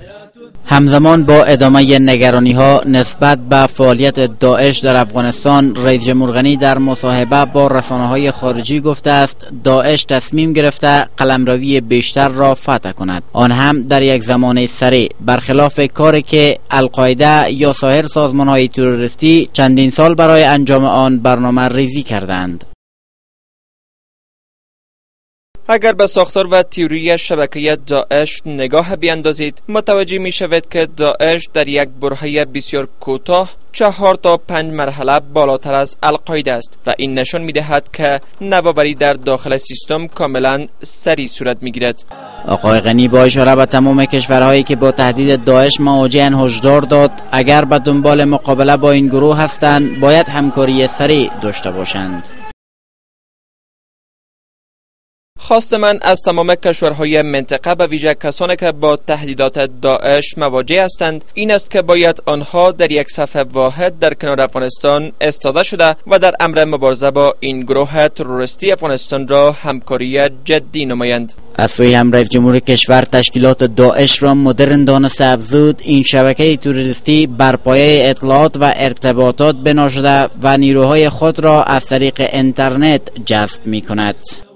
همزمان با ادامه نگرانی‌ها نسبت به فعالیت داعش در افغانستان، رئیس جمهور غنی در مصاحبه با رسانه‌های خارجی گفته است داعش تصمیم گرفته قلمروی بیشتر را فتح کند، آن هم در یک زمان سریع، برخلاف کاری که القاعده یا سایر سازمان‌های تروریستی چندین سال برای انجام آن برنامه ریزی کردند. اگر به ساختار و تئوری شبکه داعش نگاه بیاندازید، متوجه می شود که داعش در یک برهه بسیار کوتاه 4 تا 5 مرحله بالاتر از القاعده است و این نشان می دهد که نوآوری در داخل سیستم کاملا سریع صورت می گیرد. آقای غنی با اشاره به تمام کشورهایی که با تهدید داعش مواجه‌اند هشدار داد اگر به دنبال مقابله با این گروه هستند باید همکاری سریع داشته باشند. خواست من از تمام کشورهای منطقه به ویژه کسانی که با تهدیدات داعش مواجه هستند این است که باید آنها در یک صف واحد در کنار افغانستان استاده شده و در امر مبارزه با این گروه تروریستی افغانستان را همکاری جدی نمایند. از سوی هم رئیس جمهور کشور تشکیلات داعش را مدرن دانسته افزود این شبکه تروریستی بر پایه اطلاعات و ارتباطات بنا شده و نیروهای خود را از طریق اینترنت جذب می کند.